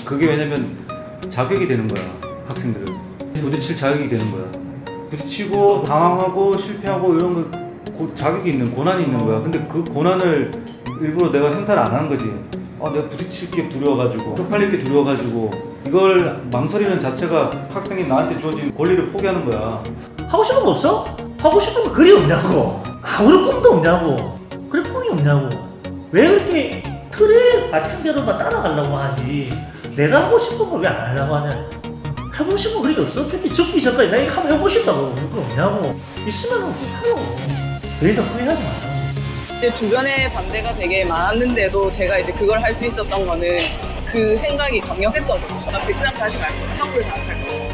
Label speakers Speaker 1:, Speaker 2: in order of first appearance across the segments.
Speaker 1: 그게 왜냐면 자격이 되는 거야. 학생들은 부딪힐 자격이 되는 거야. 부딪히고 당황하고 실패하고 이런 거 자격이 있는 고난이 있는 거야. 근데 그 고난을 일부러 내가 행사를 안 하는 거지. 내가 부딪힐 게 두려워가지고 쪽팔릴 게 두려워가지고 이걸 망설이는 자체가 학생이 나한테 주어진 권리를 포기하는 거야.
Speaker 2: 하고 싶은 거 없어? 하고 싶은 거 그리 없냐고. 아무런 꿈도 없냐고. 그래 꿈이 없냐고. 왜 그렇게 틀에 맞춘 대로만 따라가려고 하지? 내가 하고 싶은 거 왜 안 하려고 하냐? 해보고 싶은 거 그리 없어? 죽기 전까지 내가 이거 한번 해보고 싶다고. 그거 없냐고. 있으면 하고. 더 이상 후회하지 마.
Speaker 3: 제 주변에 반대가 되게 많았는데도 제가 이제 그걸 할 수 있었던 거는 그 생각이 강력했던 거죠. 나 베트남 다시 갈 거야. 한국에서 안 살 거야.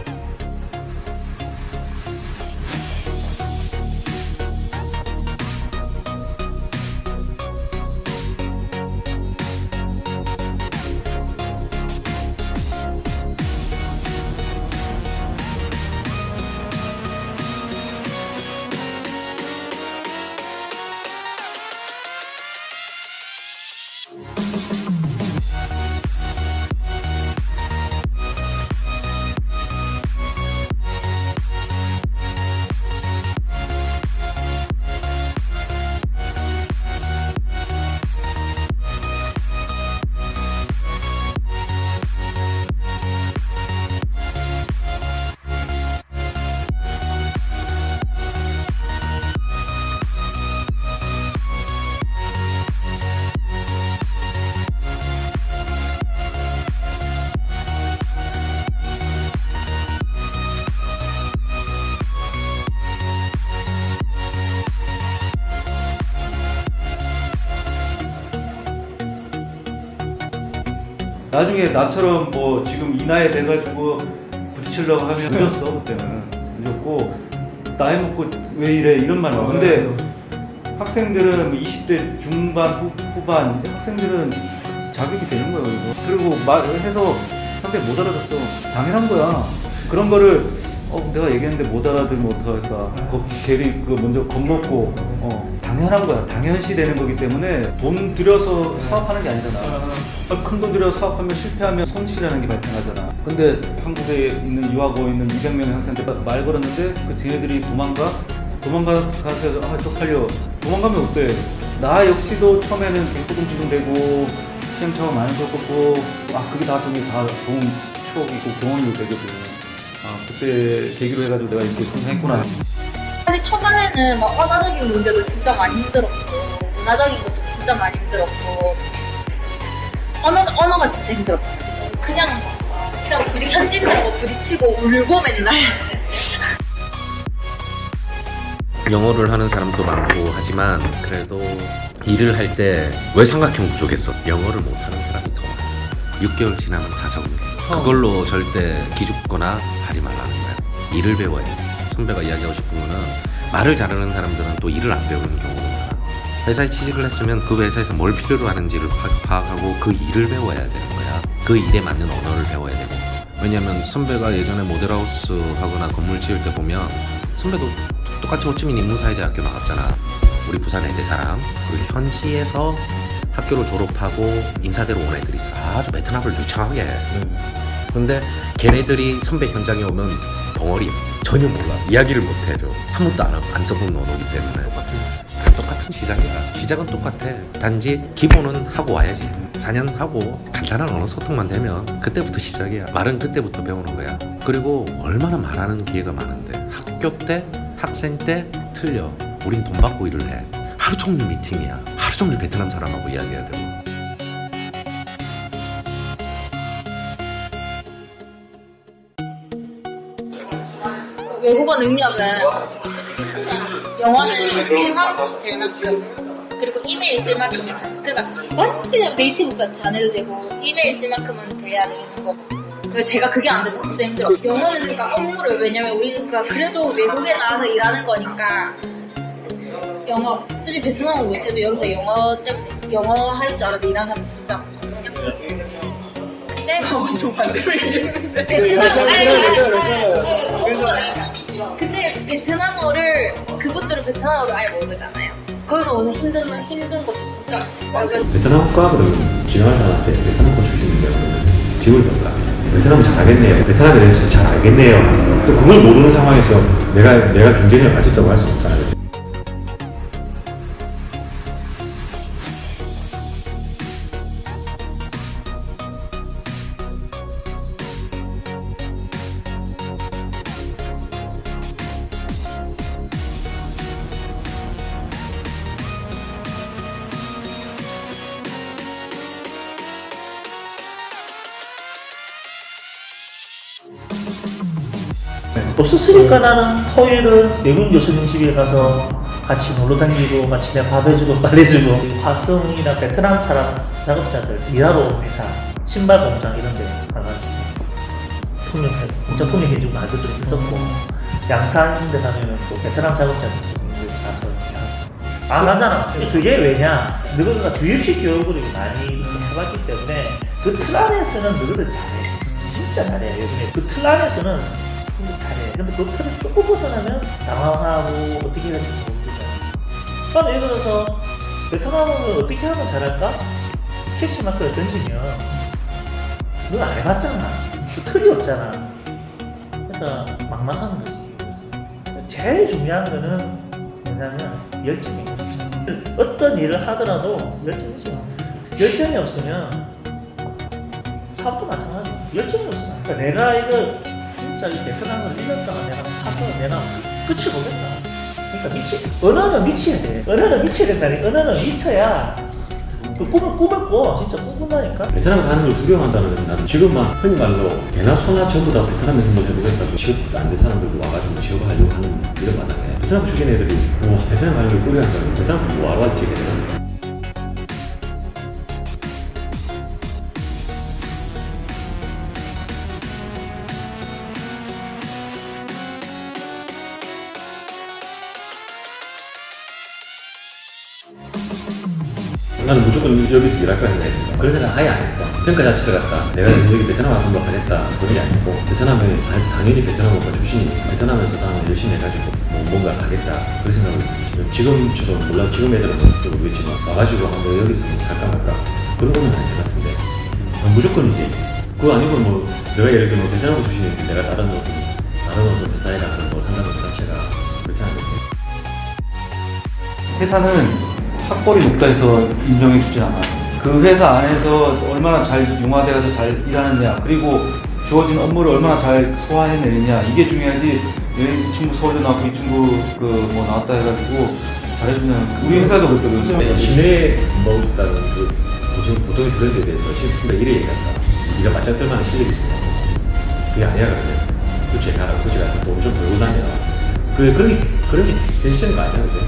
Speaker 1: 나중에 나처럼 뭐 지금 이 나이 돼가지고 부딪히려고 하면 늦었어. 그때는 늦었고 나이 먹고 왜 이래 이런 말 나와. 근데 학생들은 20대 중반 후반 학생들은 자격이 되는 거예요. 이거. 그리고 말해서 상대 못 알아듣어. 당연한 거야. 그런 거를 내가 얘기했는데 못 알아들으면 어떡할까. 괜히 먼저 겁먹고 당연한 거야. 당연시 되는 거기 때문에 돈 들여서 사업하는 게 아니잖아. 큰 돈 들여서 사업하면 실패하면 손실이라는 게 발생하잖아. 근데 한국에 있는 유학 오 있는 200명의 학생들 말 걸었는데 그 뒤에들이 도망가서 쪽팔려. 도망가면 어때? 나 역시도 처음에는 갱도금 되고 시행착오 많이 겪었고 그게 다 좋은 추억이고 경험이 되거든. 그때 계기로 해가지고 내가 이렇게 성장했구나.
Speaker 4: 사실 초반에는 막 언어적인 문제도 진짜 많이 힘들었고 문화적인 것도 진짜 많이 힘들었고 언어가 진짜 힘들었거든요. 그냥 현지인들하고 부딪히고 울고 맨날.
Speaker 5: 영어를 하는 사람도 많고 하지만 그래도 일을 할 때 왜 삼각형 부족했어? 영어를 못하는 사람이 더 많아. 6개월 지나면 다 적응해. 그걸로 절대 기죽거나 하지 말라는 거야. 일을 배워야 돼. 선배가 이야기하고 싶은 거는 말을 잘하는 사람들은 또 일을 안 배우는 경우가 많아. 회사에 취직을 했으면 그 회사에서 뭘 필요로 하는지를 파악하고 그 일을 배워야 되는 거야. 그 일에 맞는 언어를 배워야 되고. 왜냐면 선배가 예전에 모델하우스 하거나 건물 지을 때 보면 선배도 똑같이 호치민 인문사회대학교 나왔잖아. 우리 부산에 있는 사람. 그리고 현지에서 학교를 졸업하고 인사대로 온 애들이 있어. 아주 베트남을 유창하게 해. 근데 걔네들이 선배 현장에 오면 덩어리 전혀 몰라. 이야기를 못 해줘. 한 번도 안 써본 언어이기 때문에. 다 똑같은 시작이야. 시작은 똑같아. 단지 기본은 하고 와야지. 4년 하고 간단한 언어 소통만 되면 그때부터 시작이야. 말은 그때부터 배우는 거야. 그리고 얼마나 말하는 기회가 많은데 학교 때, 학생 때 틀려. 우린 돈 받고 일을 해. 하루 종일 미팅이야. 하루 종일 베트남 사람하고 이야기해야 되고.
Speaker 4: 외국어 능력은 솔직히 진짜 영어는 회화도 될 만큼 그리고 이메일 쓸 만큼 그러니까 완전히 네이티브 같이 안 해도 되고 이메일 쓸 만큼은 돼야 되는 거고 제가 그게 안 돼서 진짜 힘들어. 영어는 그러니까 업무를 왜냐면 우리가 그래도 외국에 나와서 일하는 거니까 영어 솔직히 베트남어 못해도 여기서 영어 때문에 영어 할 줄 알아도 일하는 사람 진짜 많거든요. 근데
Speaker 3: 좀 반대로 얘기했는데
Speaker 4: 근데 베트남어를 그것들은 베트남어를 아예 모르잖아요. 거기서 오는 힘든 것도 진짜
Speaker 6: 베트남과 그러면 지나간 사람한테 베트남어 출신인데 그러면 지원을 볼까? 베트남은 잘하겠네요. 베트남에 대해서 잘 알겠네요. 또 그걸 모르는 상황에서 내가 경쟁력을 가졌다고 할 수 없잖아요.
Speaker 2: 없었으니까 나는 토요일은 외국 교수님 집에 가서 같이 놀러 다니고 같이 내가 밥 해주고 빨래주고 화성이나 베트남 사람 작업자들 일하러 온 회사 신발 공장 이런 데 가가지고 공장 통역해주고 할 것도 좀 있었고 양산 이런 데 가면은 또 베트남 작업자들 가서 안 하잖아. 그게 왜냐? 너희가 주입식 교육을 많이 해봤기 때문에 그 틀 안에서는 너희들 잘해. 진짜 잘해. 요즘에 그 틀 안에서는 잘해. 근데 그 틀을 조금 벗어나면 당황하고 어떻게 해야 될지 모르겠잖아. 그럼 예를 들어서 베트남어를 어떻게 하면 잘할까? 캐시마크를 던지면 넌 안 해봤잖아. 그 틀이 없잖아. 그러니까 막막한 거지. 제일 중요한 거는 뭐냐면 열정이 있죠. 어떤 일을 하더라도 열정이 있어요. 열정이 없으면 사업도 마찬가지야. 열정이 없으면 그러니까 내가 이거 진짜 이 베트남을 1년 동안 내가 파서 내가 끝을 보겠다. 그러니까 언어는 미쳐야 돼. 언어는 미쳐야 된다니까. 언어는 미쳐야 그 꿈을 꿔. 진짜 꿈꾼다니까.
Speaker 6: 베트남 가는 걸 두려워한다는 건 나도 지금만 흔히 말로 개나 소나 전부 다 베트남에서 뭐 해보겠다고 취업 안 된 사람들도 와가지고 취업을 하려고 하는 이런 마당에 베트남 출신 애들이 뭐 베트남 가는 걸 꾸려한 사람이 베트남 뭐 하러 왔지 걔는. 나는 무조건 여기서 일할 거야 생각했어. 그런 생각 아예 안 했어. 평가 자체를 갖다 내가 여기 베트남 와서 뭐 하겠다 그런 게 아니고 베트남에 당연히 베트남어가 출신이니까 베트남에서 다음 열심히 해가지고 뭔가 하겠다 그런 생각을 했어. 지금처럼 물론 지금 애들은 또 모르겠지만 와가지고 한번 여기서 살까 말까 그런 거는 아닐 것 같은데 무조건이지. 그거 아니고 뭐 내가 예를 들면 베트남 출신인데 내가 다른 어떤 회사에 가서 뭘 한다는 것 자체가 그렇지 않겠지.
Speaker 1: 회사는 학벌이 높다 해서 인정해 주지 않아. 그 회사 안에서 얼마나 잘 융화되어서 잘 일하느냐, 그리고 주어진 업무를 얼마나 잘 소화해내느냐, 이게 중요하지. 이 친구 서울대 나왔고 이 친구 뭐 나왔다 해가지고 잘해주면 우리 회사도 그랬거든.
Speaker 6: 시내에 먹었다는 그 보통의 브랜드에 대해서 실수가 이래 얘기한다. 네가 맞짱뜰 만한 실력이 있어. 그게 아니야 그러면. 그치 가라. 그치 가서 돈 좀 벌고 다녀. 그런 게 대시하는 거 아니야 그래.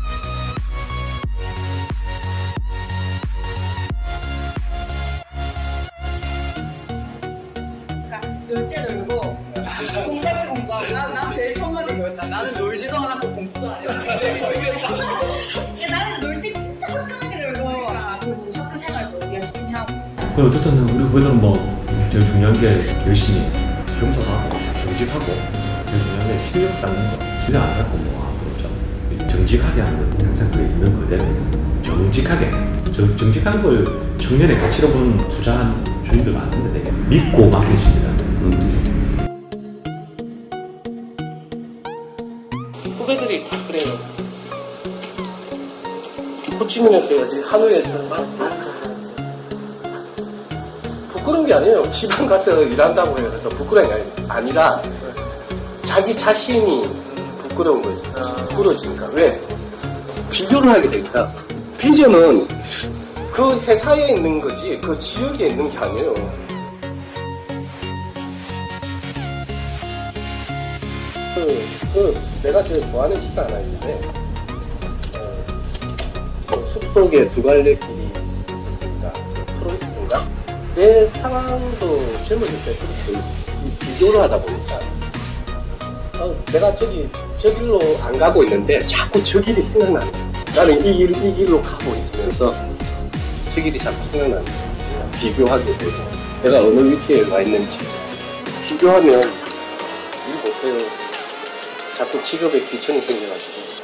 Speaker 3: 놀 때 놀고 공부할 때 공부하고 난 제일 첫마디 그랬다. 나는 놀지도 않았고 공부도 안 했어.
Speaker 4: 나는 놀 때 진짜 화끈하게 놀고 그리고 학교 생활도 열심히 하고.
Speaker 6: 그럼 어쨌든 우리 후배들은 뭐 제일 중요한 게 열심히 겸손하고 정직하고 제일 중요한 게 실력 쌓는 거. 실력 안 쌓고 뭐 그렇죠. 정직하게 하는 건 항상 그게 있는 그대로 정직하게 정직한 걸 청년의 가치로 보는 투자한 주인들 많은데 되게 믿고 맡기십니다.
Speaker 7: 후배들이 다 그래요. 호치민에서 해야지 하노이에서 부끄러운 게 아니에요. 지방 가서 일한다고 해서 부끄러운 게 아니라 자기 자신이 부끄러운 거지. 부끄러지니까. 왜? 비교를 하게 되니까. 비전은 그 회사에 있는 거지 그 지역에 있는 게 아니에요. 내가 제일 좋아하는 시가 하나 있는데 숲속에 두 갈래 길이 있었습니다. 트로이스트인가? 내 상황도 젊었을 때 그렇게 비교를 하다 보니까 내가 저길로 안 가고 있는데 자꾸 저 길이 생각나는 거야. 나는 이 길로 가고 있으면서 저 길이 자꾸 생각나는 거야. 비교하게 되고 내가 어느 위치에 와 있는지 비교하면 일 못해요. 자꾸 직업에 귀천이 생겨가지고